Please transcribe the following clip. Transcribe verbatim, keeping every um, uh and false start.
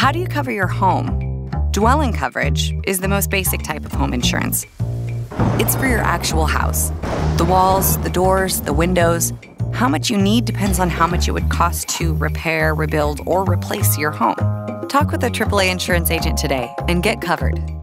How do you cover your home? Dwelling coverage is the most basic type of home insurance. It's for your actual house. The walls, the doors, the windows. How much you need depends on how much it would cost to repair, rebuild, or replace your home. Talk with a triple A insurance agent today and get covered.